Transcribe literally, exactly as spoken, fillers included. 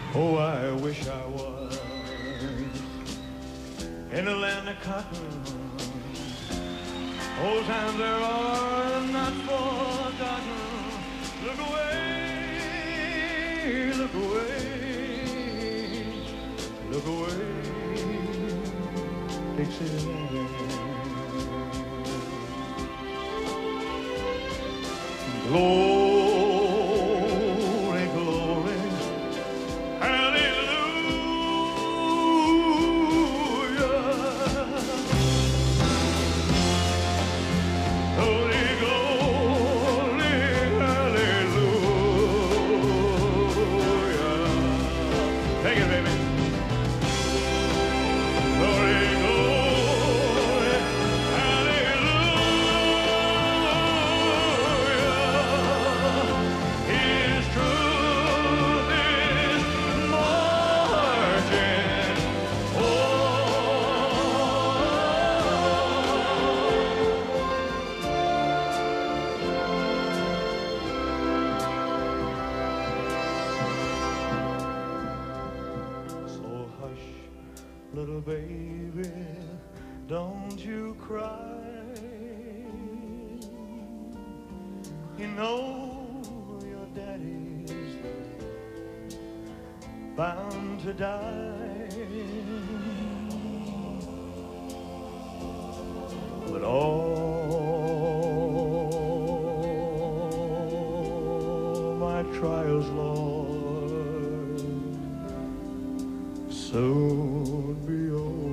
Oh, I wish I was in the land of cotton. Old times there are not forgotten. Look away, look away, look away, Dixieland. Glory, glory, hallelujah. Glory, glory, hallelujah. Take it, baby. Glory, glory, hallelujah. His truth is marching on. So hush, little baby, don't you cry. You know your daddy's bound to die. But all my trials, Lord, soon be over.